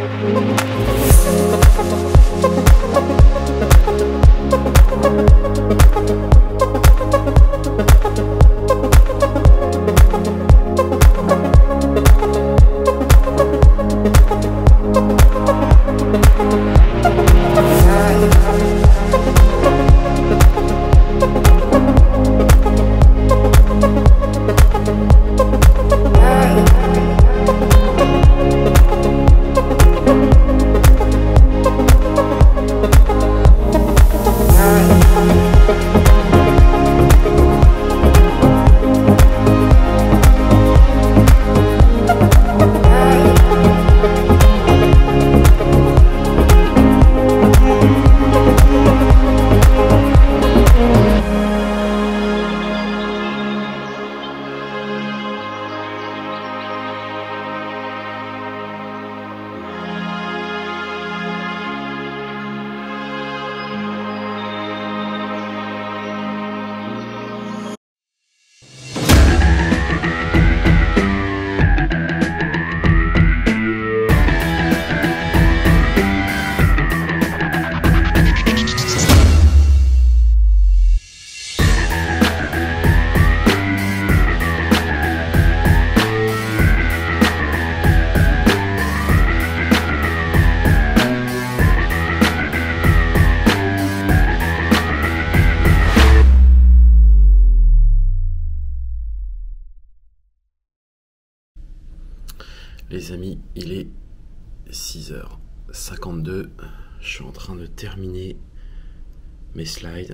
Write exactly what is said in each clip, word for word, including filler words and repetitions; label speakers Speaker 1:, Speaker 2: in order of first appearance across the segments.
Speaker 1: Les amis, il est six heures cinquante-deux, je suis en train de terminer mes slides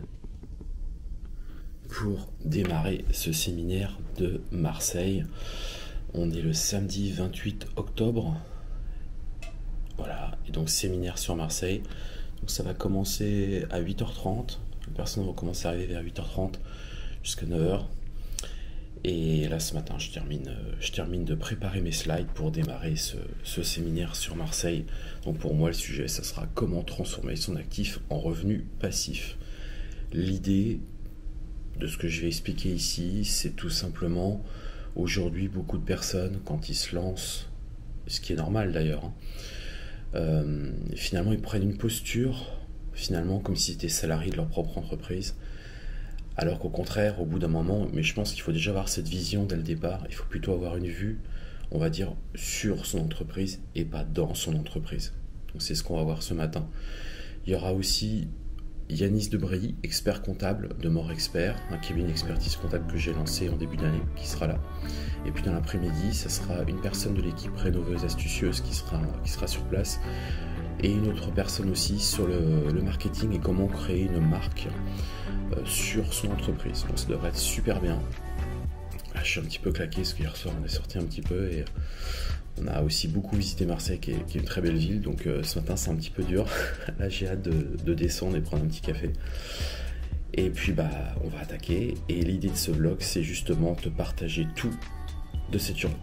Speaker 1: pour démarrer ce séminaire de Marseille. On est le samedi vingt-huit octobre, voilà, et donc séminaire sur Marseille. Donc ça va commencer à huit heures trente, les personnes vont commencer à arriver vers huit heures trente jusqu'à neuf heures. Et là, ce matin, je termine, je termine de préparer mes slides pour démarrer ce, ce séminaire sur Marseille. Donc pour moi, le sujet, ça sera comment transformer son actif en revenu passif. L'idée de ce que je vais expliquer ici, c'est tout simplement, aujourd'hui, beaucoup de personnes, quand ils se lancent, ce qui est normal d'ailleurs, hein, euh, finalement, ils prennent une posture, finalement, comme s'ils étaient salariés de leur propre entreprise. Alors qu'au contraire, au bout d'un moment, mais je pense qu'il faut déjà avoir cette vision dès le départ, il faut plutôt avoir une vue, on va dire, sur son entreprise et pas dans son entreprise. Donc c'est ce qu'on va voir ce matin. Il y aura aussi Yanis Debrey, expert comptable de More Expert, un cabinet d'expertise comptable que j'ai lancé en début d'année, qui sera là. Et puis dans l'après-midi, ça sera une personne de l'équipe rénoveuse astucieuse qui sera, qui sera sur place, et une autre personne aussi sur le, le marketing et comment créer une marque euh, sur son entreprise. Donc ça devrait être super bien. Là, je suis un petit peu claqué parce qu'hier soir on est sorti un petit peu et on a aussi beaucoup visité Marseille qui est, qui est une très belle ville, donc euh, ce matin c'est un petit peu dur. Là j'ai hâte de, de descendre et prendre un petit café. Et puis bah on va attaquer, et l'idée de ce vlog c'est justement te partager tout de cette journée.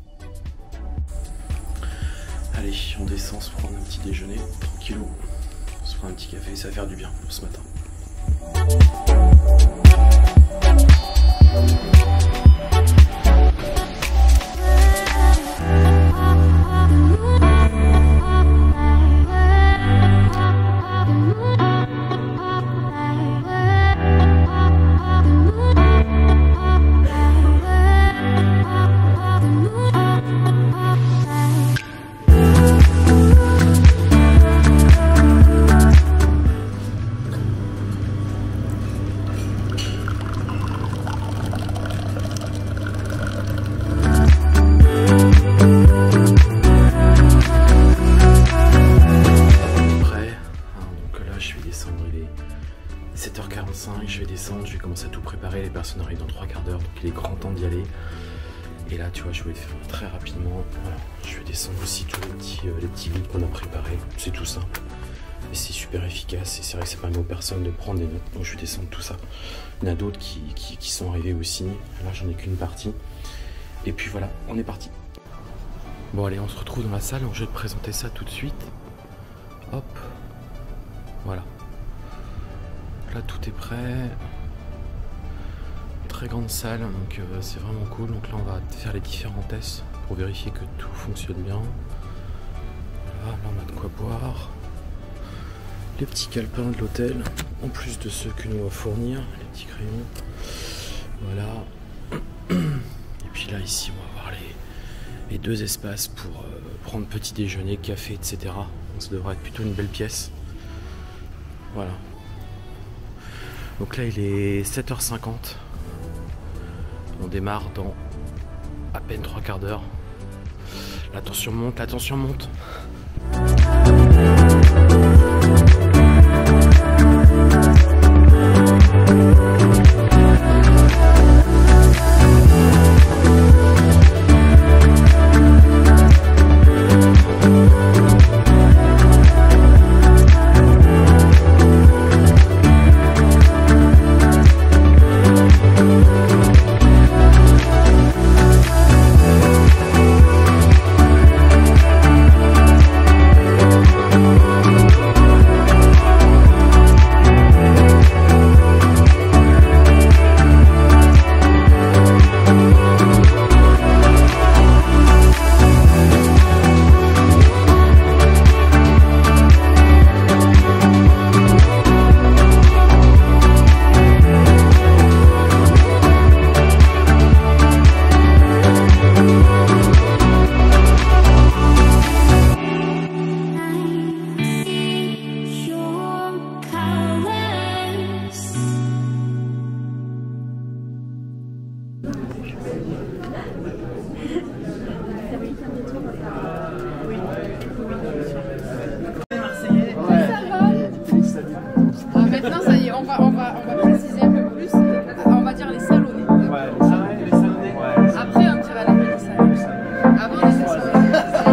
Speaker 1: Allez, on descend se prendre un petit déjeuner, tranquillou. On se prend un petit café, ça va faire du bien pour ce matin. Je vais descendre, je vais commencer à tout préparer, les personnes arrivent dans trois quarts d'heure, donc il est grand temps d'y aller. Et là tu vois, je vais le faire très rapidement. Voilà. Je vais descendre aussi tous les petits, euh, les petits guides qu'on a préparés, c'est tout simple. Et c'est super efficace, et c'est vrai que ça permet aux personnes de prendre des notes, donc je vais descendre tout ça. Il y en a d'autres qui, qui, qui sont arrivés aussi, là j'en ai qu'une partie. Et puis voilà, on est parti. Bon allez, on se retrouve dans la salle, donc je vais te présenter ça tout de suite. Hop, voilà. Là tout est prêt, très grande salle, donc euh, c'est vraiment cool. Donc là on va faire les différents tests pour vérifier que tout fonctionne bien. Là on a de quoi boire. Les petits calepins de l'hôtel, en plus de ceux que nous va fournir, les petits crayons. Voilà. Et puis là ici on va voir les, les deux espaces pour euh, prendre petit déjeuner, café, et cetera. Donc ça devrait être plutôt une belle pièce. Voilà. Donc là il est sept heures cinquante. On démarre dans à peine trois quarts d'heure. La tension monte, la tension monte.
Speaker 2: Maintenant, ça y est, on va, on va, on va préciser un peu plus. On va dire les salonnés.
Speaker 3: Ouais, les salonnés. Les salonnés. Ouais.
Speaker 2: Après, on dira les petits salonnés. Avant, les salonnés.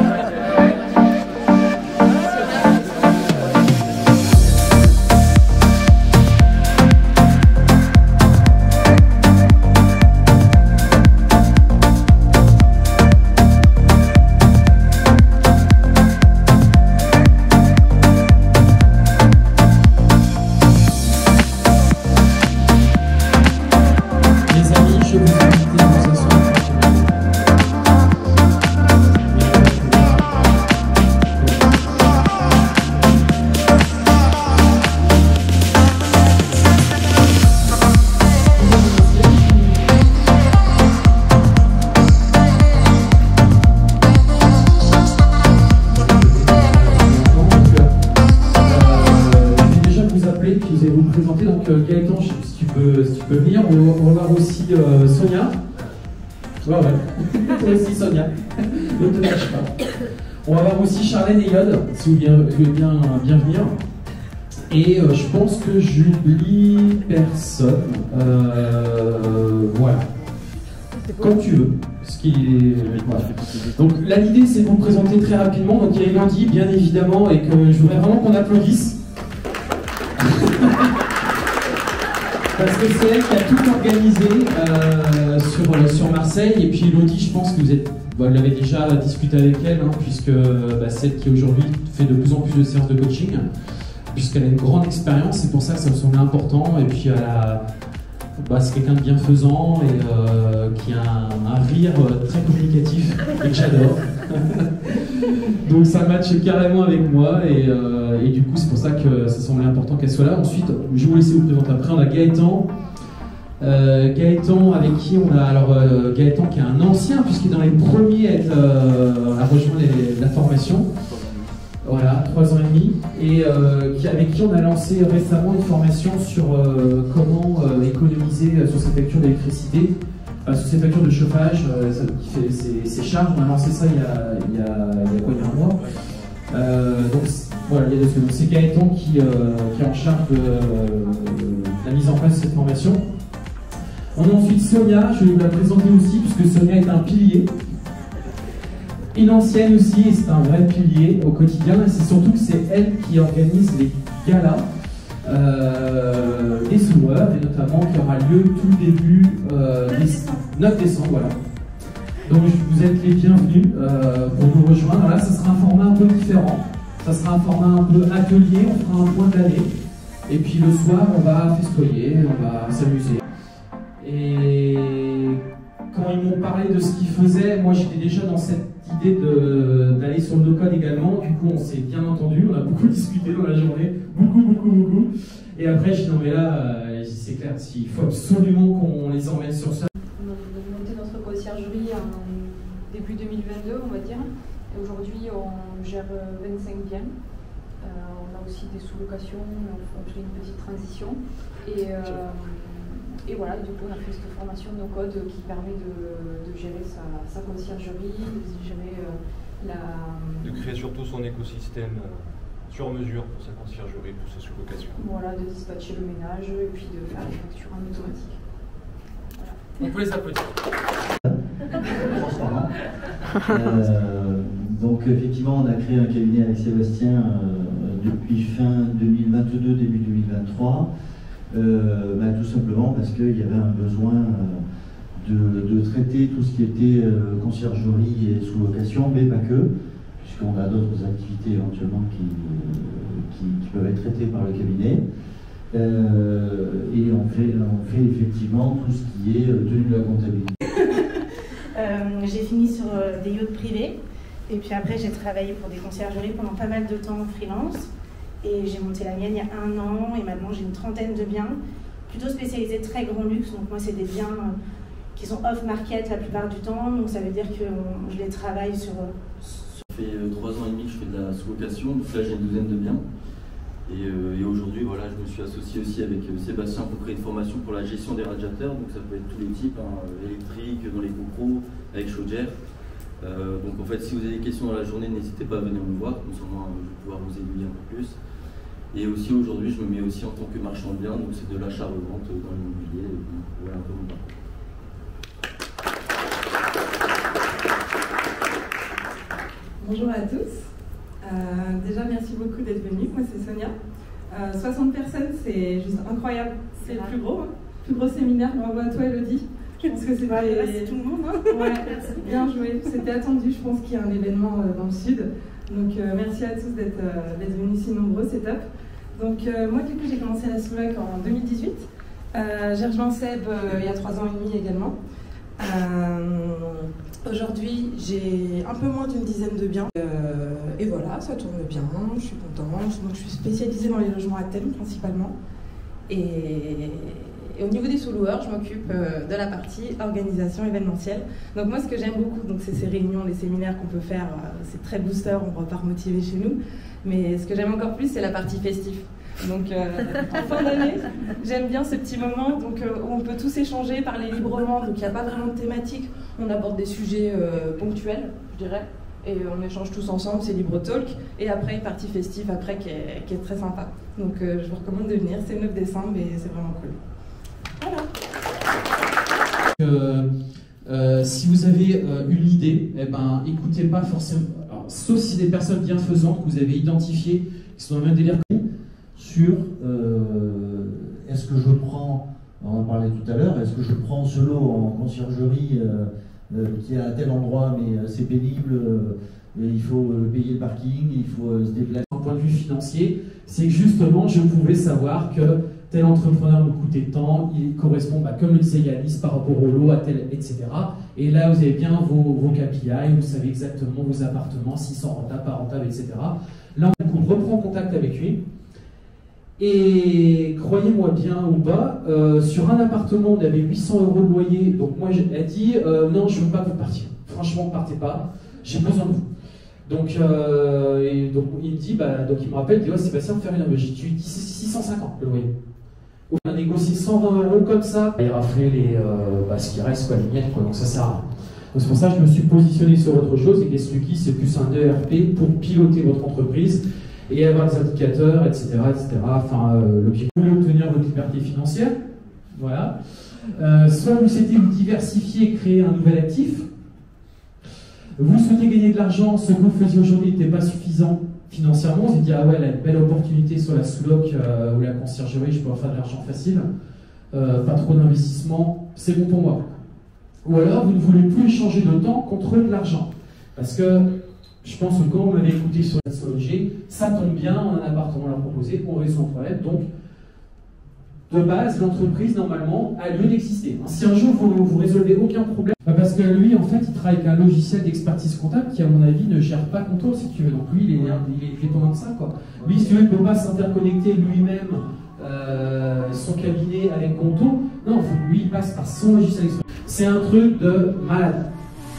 Speaker 4: Donc Gaëtan, si tu peux, si tu peux venir, on, on va voir aussi euh, Sonia. Ouais, ouais, toi aussi Sonia, ne te lâche pas. On va voir aussi Charlène et Yod, si vous voulez bien, bien venir. Et euh, je pense que j'oublie personne. Euh, voilà. Comme tu veux. Ce qui est... voilà. Donc là, l'idée, c'est de vous présenter très rapidement. Donc il y a Elodie, bien évidemment, et que je voudrais vraiment qu'on applaudisse. Parce que c'est elle qui a tout organisé euh, sur, sur Marseille. Et puis Elodie, je pense que vous êtes, vous l'avez déjà discuté avec elle, hein, puisque bah, celle qui aujourd'hui fait de plus en plus de séances de coaching, puisqu'elle a une grande expérience, c'est pour ça que ça me semblait important. Et puis elle a, bah, c'est quelqu'un de bienfaisant et euh, qui a un, un rire très communicatif et que j'adore. Donc ça matche carrément avec moi et, euh, et du coup c'est pour ça que ça semblait important qu'elle soit là. Ensuite, je vais vous laisser vous présenter. Après on a Gaëtan. Euh, Gaëtan avec qui on a alors euh, Gaëtan qui est un ancien puisqu'il est dans les premiers à, être, euh, à rejoindre les, la formation. Voilà, trois ans et demi. Et euh, qui, avec qui on a lancé récemment une formation sur euh, comment euh, économiser sur ses factures d'électricité. Sur ces factures de chauffage, euh, ça, qui fait ses, ses charges, on a lancé ça il y a, il y a, il y a quoi, il y a un mois. Euh, donc voilà, il y a deux semaines. C'est Gaëtan qui, euh, qui est en charge de, de la mise en place de cette formation. On a ensuite Sonia, je vais vous la présenter aussi, puisque Sonia est un pilier. Une ancienne aussi, et c'est un vrai pilier au quotidien. Et c'est surtout que c'est elle qui organise les galas. Euh, des soureurs et notamment qui aura lieu tout le début euh, neuf décembre, voilà. Donc vous êtes les bienvenus euh, pour nous rejoindre. Là, ça sera un format un peu différent. Ça sera un format un peu atelier. On fera un point de l'année et puis le soir, on va festoyer, on va s'amuser. Et quand quand ils m'ont parlé de ce qu'ils faisaient, moi j'étais déjà dans cette idée d'aller sur le no-code également. Du coup, on s'est bien entendu, on a beaucoup discuté dans la journée, beaucoup, beaucoup, beaucoup. Et après, j'ai dit non, mais là, euh, c'est clair, il faut absolument qu'on les emmène sur ça.
Speaker 5: On a monté notre conciergerie en début deux mille vingt-deux, on va dire. Et aujourd'hui, on gère vingt-cinq biens. Euh, on a aussi des sous-locations, on fait une petite transition. Et, euh, et voilà, du coup, on a fait cette formation no-code qui permet de, de gérer sa, sa conciergerie, de gérer euh, la...
Speaker 3: De créer surtout son écosystème euh, sur mesure pour sa conciergerie, pour sa sous-location.
Speaker 5: Voilà, de dispatcher le ménage et puis de faire les factures en automatique. Voilà.
Speaker 3: On peut les applaudir.
Speaker 6: Transparent. Euh, donc effectivement, on a créé un cabinet avec Sébastien euh, depuis fin deux mille vingt-deux, début deux mille vingt-trois. Euh, bah, tout simplement parce qu'il y avait un besoin euh, de, de traiter tout ce qui était euh, conciergerie et sous-location, mais pas que, puisqu'on a d'autres activités éventuellement qui, euh, qui, qui peuvent être traitées par le cabinet. Euh, et on fait, on fait effectivement tout ce qui est tenue de la comptabilité.
Speaker 7: euh, j'ai fini sur euh, des yachts privés, et puis après j'ai travaillé pour des conciergeries pendant pas mal de temps en freelance. Et j'ai monté la mienne il y a un an et maintenant j'ai une trentaine de biens, plutôt spécialisés très grand luxe. Donc moi c'est des biens qui sont off-market la plupart du temps, donc ça veut dire que je les travaille sur... sur...
Speaker 6: Ça fait trois ans et demi que je fais de la sous-location, donc là j'ai une douzaine de biens. Et, euh, et aujourd'hui voilà, je me suis associé aussi avec euh, Sébastien pour créer une formation pour la gestion des radiateurs, donc ça peut être tous les types, hein, électriques, dans les copros, avec chaudière. Euh, donc en fait si vous avez des questions dans la journée, n'hésitez pas à venir me voir, comme ça moi je vais pouvoir vous aiguiller un peu plus. Et aussi aujourd'hui, je me mets aussi en tant que marchand de biens, donc c'est de l'achat-revente dans l'immobilier. Voilà un peu mon parcours.
Speaker 8: Bonjour à tous. Euh, déjà, merci beaucoup d'être venus. Moi, c'est Sonia. Euh, soixante personnes, c'est juste incroyable. C'est le plus gros, hein. Plus gros séminaire. Bravo à toi, Elodie. Je pense que c'est
Speaker 7: pas tout le monde. Hein.
Speaker 8: Ouais, bien joué. C'était attendu. Je pense qu'il y a un événement euh, dans le sud. Donc, euh, merci à tous d'être euh, venus si nombreux. C'est top. Donc euh, moi du coup j'ai commencé la sous-loc en deux mille dix-huit. Euh, j'ai rejoint Seb euh, il y a trois ans et demi également. Euh, Aujourd'hui j'ai un peu moins d'une dizaine de biens. Euh, et voilà, ça tourne bien, je suis contente. Donc je suis spécialisée dans les logements à thème principalement. Et, et au niveau des sous-loueurs, je m'occupe euh, de la partie organisation événementielle. Donc moi ce que j'aime beaucoup, c'est ces réunions, les séminaires qu'on peut faire, euh, c'est très booster, on repart motivé chez nous. Mais ce que j'aime encore plus, c'est la partie festive. Donc euh, en fin d'année, j'aime bien ce petit moment donc, euh, où on peut tous échanger, parler librement. Donc il n'y a pas vraiment de thématique. On aborde des sujets euh, ponctuels, je dirais. Et on échange tous ensemble, c'est libre talk. Et après, une partie festive après qui est, qui est très sympa. Donc euh, je vous recommande de venir, c'est le neuf décembre et c'est vraiment cool. Voilà.
Speaker 4: Euh, euh, si vous avez euh, une idée, eh ben, écoutez pas forcément, alors, sauf si des personnes bienfaisantes que vous avez identifiées, qui sont dans le même délire que vous, sur euh, est-ce que je prends, on en parlait tout à l'heure, est-ce que je prends ce lot en conciergerie euh, euh, qui est à tel endroit mais euh, c'est pénible, euh, il faut euh, payer le parking, il faut euh, se déplacer. D'un point de vue financier, c'est que justement je pouvais savoir que tel entrepreneur me coûtait tant, il correspond, bah, comme le disait Yanis, par rapport au lot, à tel, et cetera. Et là, vous avez bien vos, vos K P I, vous savez exactement vos appartements, s'ils sont rentables, pas rentables, et cetera. Là, on reprend contact avec lui. Et croyez-moi bien ou pas, euh, sur un appartement, on avait huit cents euros de loyer. Donc moi, elle a dit, euh, non, je ne veux pas que vous partiez. Franchement, partez pas, j'ai besoin de vous. Donc, euh, et donc il me dit, bah, donc il me rappelle, il dit, ouais, Sébastien, on fait rien. J'ai dit, six cent cinquante le loyer. On a négocié cent vingt euros comme ça. Il raflait les, euh, bah, ce qui reste, quoi, les miettes, quoi, donc ça sert à rien. Donc c'est pour ça que je me suis positionné sur autre chose, et qu'est-ce qui c'est plus un E R P pour piloter votre entreprise et avoir des indicateurs, et cetera, et cetera. Enfin, euh, l'objectif, vous voulez obtenir votre liberté financière, voilà. Euh, soit vous souhaitez vous diversifier et créer un nouvel actif. Vous souhaitez gagner de l'argent, ce que vous faisiez aujourd'hui n'était pas suffisant financièrement. Vous vous dites, ah ouais, là, une belle opportunité sur la sous-loc euh, ou la conciergerie, je peux en faire de l'argent facile. Euh, pas trop d'investissement, c'est bon pour moi. Ou alors, vous ne voulez plus échanger de temps contre de l'argent. Parce que je pense que quand vous m'avez écouté sur la Sologé, ça tombe bien, un appartement l'a proposé, on résout un problème. Donc, de base, l'entreprise, normalement, a lieu d'exister. Si un jour, vous vous résolvez aucun problème, parce que lui, en fait, il travaille avec un logiciel d'expertise comptable qui, à mon avis, ne gère pas Conto, si tu veux. Donc lui, il est, il est dépendant de ça, quoi. Lui, si tu veux, il ne peut pas s'interconnecter lui-même, euh, son cabinet avec Conto. Non, lui, il passe par son logiciel d'expertise. C'est un truc de malade.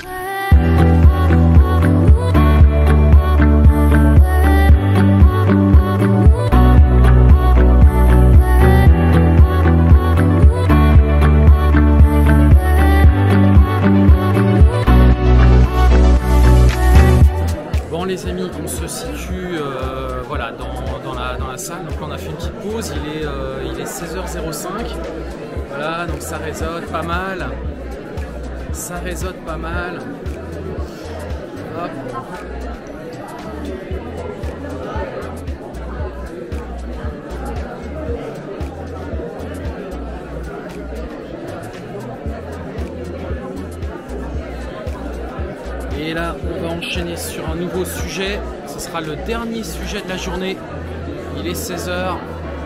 Speaker 1: Les amis, on se situe euh, voilà, dans, dans, la, dans la salle. Donc là, on a fait une petite pause, il est, euh, il est seize heures zéro cinq. Voilà, donc ça résonne pas mal. Ça résonne pas mal. Hop. Et là, on va enchaîner sur un nouveau sujet. Ce sera le dernier sujet de la journée. Il est seize heures.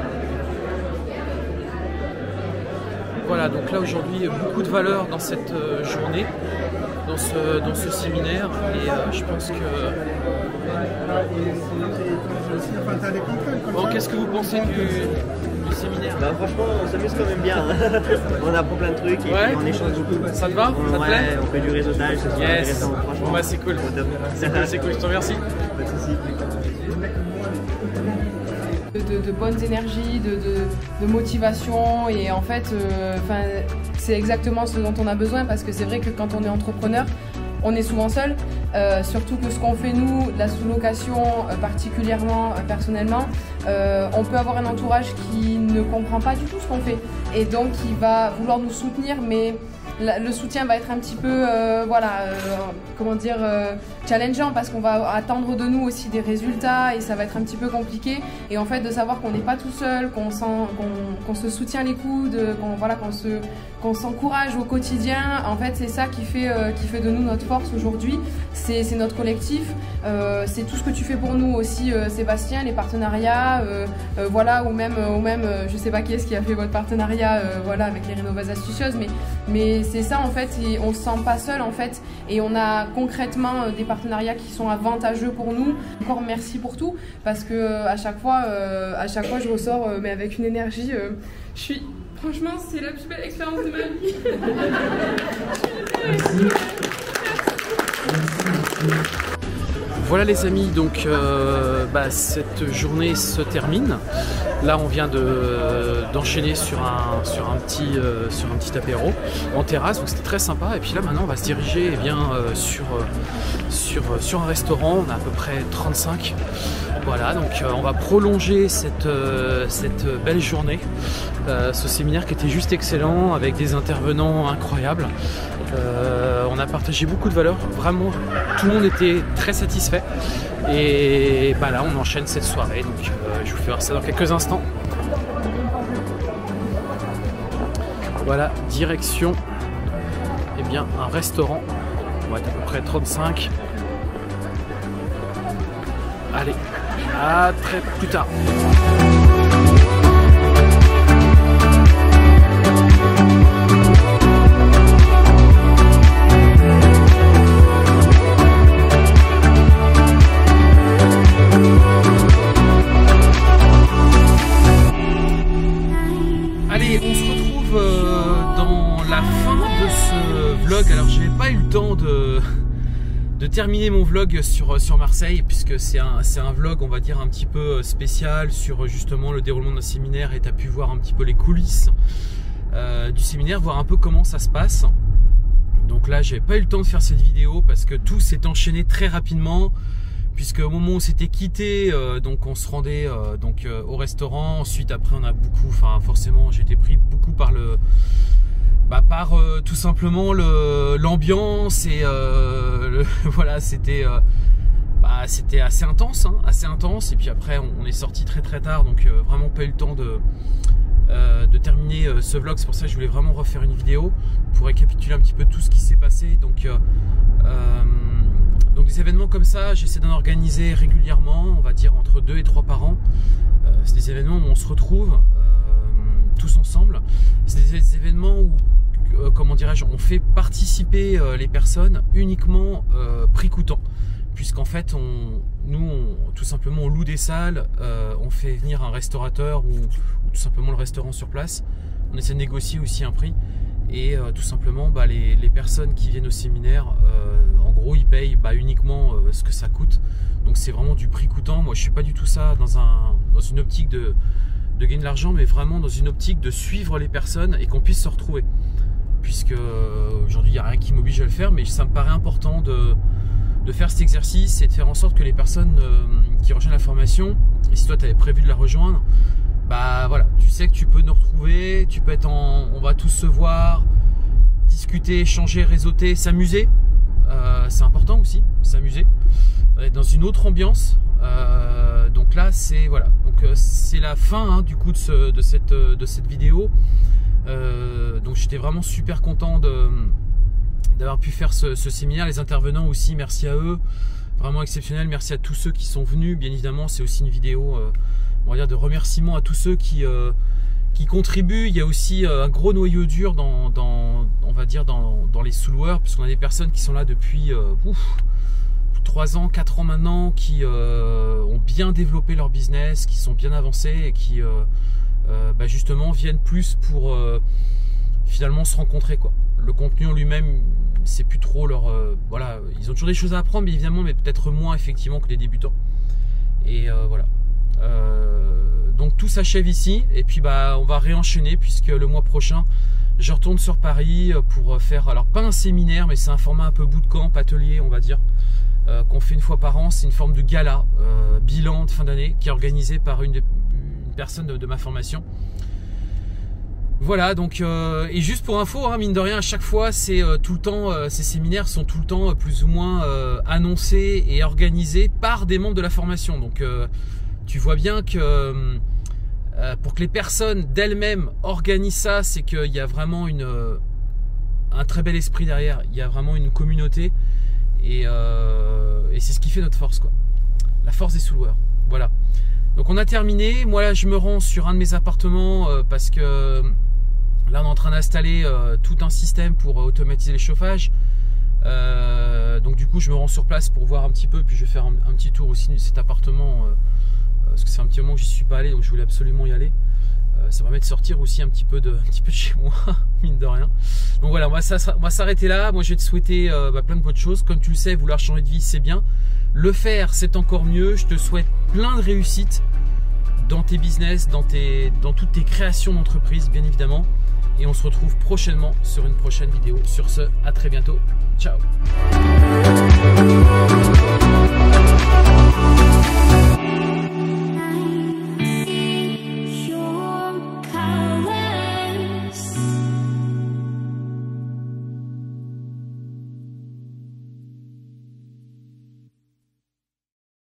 Speaker 1: Voilà, donc là aujourd'hui, beaucoup de valeur dans cette euh, journée, dans ce, dans ce séminaire. Et euh, je pense que... Bon, qu'est-ce que vous pensez du, du séminaire?
Speaker 9: Bah, franchement, on s'amuse quand même bien. Hein. On apprend plein de trucs et ouais. On échange beaucoup.
Speaker 1: Ça te va?
Speaker 9: On,
Speaker 1: ça te
Speaker 9: ouais,
Speaker 1: plaît?
Speaker 9: On fait du réseautage, c'est super yes. Intéressant. Franchement,
Speaker 1: bon, bah, c'est cool. C'est cool, c'est cool, je te remercie.
Speaker 9: Pas de soucis.
Speaker 5: De, de, de bonnes énergies, de, de, de motivation et en fait, euh, c'est exactement ce dont on a besoin parce que c'est vrai que quand on est entrepreneur, on est souvent seul, euh, surtout que ce qu'on fait nous, la sous-location euh, particulièrement, euh, personnellement, euh, on peut avoir un entourage qui ne comprend pas du tout ce qu'on fait et donc qui va vouloir nous soutenir, mais la, le soutien va être un petit peu, euh, voilà, euh, comment dire, euh, challengeant parce qu'on va attendre de nous aussi des résultats et ça va être un petit peu compliqué. Et en fait, de savoir qu'on n'est pas tout seul, qu'on qu'on, qu'on se soutient les coudes, qu'on voilà, qu'on se qu'on s'encourage au quotidien, en fait c'est ça qui fait, euh, qui fait de nous notre force aujourd'hui, c'est notre collectif, euh, c'est tout ce que tu fais pour nous aussi euh, Sébastien, les partenariats, euh, euh, voilà, ou même, ou même euh, je sais pas qui est-ce qui a fait votre partenariat euh, voilà, avec les Rénovas Astucieuses, mais, mais c'est ça en fait, on se sent pas seul en fait, et on a concrètement euh, des partenariats qui sont avantageux pour nous. Encore merci pour tout, parce que euh, à chaque fois, euh, à chaque fois je ressors euh, mais avec une énergie, euh, je suis... Franchement, c'est la plus belle expérience de ma vie.
Speaker 4: Merci.
Speaker 1: Voilà les amis, donc euh, bah, cette journée se termine. Là on vient d'enchaîner de, sur, un, sur, un petit, euh, sur un petit apéro en terrasse, donc c'était très sympa. Et puis là maintenant on va se diriger eh bien, euh, sur, euh, sur, sur un restaurant, on a à peu près trente-cinq. Voilà, donc euh, on va prolonger cette, euh, cette belle journée, euh, ce séminaire qui était juste excellent avec des intervenants incroyables. Euh, on a partagé beaucoup de valeurs, vraiment tout le monde était très satisfait et bah là on enchaîne cette soirée, donc euh, je vous fais voir ça dans quelques instants. Voilà, direction eh bien, un restaurant, on va être à peu près trente-cinq. Allez, à très plus tard. Allez, on se retrouve euh, dans la fin de ce vlog. Alors, j'ai pas eu le temps de... de terminer mon vlog sur, sur Marseille, puisque c'est un, un vlog on va dire un petit peu spécial sur justement le déroulement d'un séminaire, et tu as pu voir un petit peu les coulisses euh, du séminaire, voir un peu comment ça se passe. Donc là j'ai pas eu le temps de faire cette vidéo parce que tout s'est enchaîné très rapidement, puisque au moment où on s'était quitté, euh, donc on se rendait euh, donc, euh, au restaurant. Ensuite après on a beaucoup, enfin forcément j'ai été pris beaucoup par le Bah par euh, tout simplement l'ambiance et euh, le, voilà, c'était euh, bah, c'était assez intense, hein, assez intense. Et puis après on, on est sorti très très tard, donc euh, vraiment pas eu le temps de, euh, de terminer euh, ce vlog. C'est pour ça que je voulais vraiment refaire une vidéo pour récapituler un petit peu tout ce qui s'est passé. Donc, euh, euh, donc des événements comme ça, j'essaie d'en organiser régulièrement, on va dire entre deux et trois par an. Euh, c'est des événements où on se retrouve. Euh, tous ensemble. C'est des, des événements où, euh, comment dirais-je, on fait participer euh, les personnes uniquement euh, prix coûtant. Puisqu'en fait, on, nous, on, tout simplement, on loue des salles, euh, on fait venir un restaurateur ou, ou tout simplement le restaurant sur place. On essaie de négocier aussi un prix. Et euh, tout simplement, bah, les, les personnes qui viennent au séminaire, euh, en gros, ils payent bah, uniquement euh, ce que ça coûte. Donc c'est vraiment du prix coûtant. Moi, je ne suis pas du tout ça dans, un, dans une optique de, de gagner de l'argent, mais vraiment dans une optique de suivre les personnes et qu'on puisse se retrouver. Puisque euh, aujourd'hui, il n'y a rien qui m'oblige à le faire, mais ça me paraît important de... de faire cet exercice et de faire en sorte que les personnes euh, qui rejoignent la formation, et si toi tu avais prévu de la rejoindre, bah voilà, tu sais que tu peux nous retrouver, tu peux être en, on va tous se voir, discuter, échanger, réseauter, s'amuser, euh, c'est important aussi, s'amuser, être dans une autre ambiance. Euh, donc là c'est voilà, donc euh, c'est la fin hein, du coup de, ce, de cette de cette vidéo. Euh, donc j'étais vraiment super content de d'avoir pu faire ce, ce séminaire. Les intervenants aussi, merci à eux, vraiment exceptionnel. Merci à tous ceux qui sont venus, bien évidemment. C'est aussi une vidéo euh, on va dire de remerciements à tous ceux qui, euh, qui contribuent. Il y a aussi euh, un gros noyau dur dans, dans on va dire dans, dans les sous-loueurs, puisqu'on a des personnes qui sont là depuis euh, ouf, trois ans, quatre ans maintenant, qui euh, ont bien développé leur business, qui sont bien avancés et qui euh, euh, bah justement viennent plus pour euh, finalement se rencontrer quoi. Le contenu en lui-même, c'est plus trop leur euh, voilà, ils ont toujours des choses à apprendre bien évidemment, mais peut-être moins effectivement que les débutants. Et euh, voilà. Euh, donc tout s'achève ici et puis bah on va réenchaîner puisque le mois prochain je retourne sur Paris pour faire, alors pas un séminaire, mais c'est un format un peu bootcamp, atelier on va dire, euh, qu'on fait une fois par an. C'est une forme de gala, euh, bilan de fin d'année qui est organisé par une, une personne de, de ma formation. Voilà, donc euh, et juste pour info, hein, mine de rien, à chaque fois, c'est euh, tout le temps, euh, ces séminaires sont tout le temps euh, plus ou moins euh, annoncés et organisés par des membres de la formation. Donc euh, tu vois bien que euh, pour que les personnes d'elles-mêmes organisent ça, c'est qu'il y a vraiment une, euh, un très bel esprit derrière. Il y a vraiment une communauté et, euh, et c'est ce qui fait notre force, quoi. La force des sous-loueurs. Voilà. Donc on a terminé. Moi là, je me rends sur un de mes appartements euh, parce que là, on est en train d'installer euh, tout un système pour euh, automatiser les chauffages. Euh, donc du coup, je me rends sur place pour voir un petit peu, puis je vais faire un, un petit tour aussi de cet appartement, euh, parce que c'est un petit moment que j'y suis pas allé, donc je voulais absolument y aller. Euh, ça permet de sortir aussi un petit peu de, un petit peu de chez moi, mine de rien. Donc voilà, on va, on va s'arrêter là. Moi, je vais te souhaiter euh, bah, plein de bonnes choses. Comme tu le sais, vouloir changer de vie, c'est bien. Le faire, c'est encore mieux. Je te souhaite plein de réussite dans tes business, dans, tes, dans toutes tes créations d'entreprise, bien évidemment. Et on se retrouve prochainement sur une prochaine vidéo. Sur ce, à très bientôt. Ciao.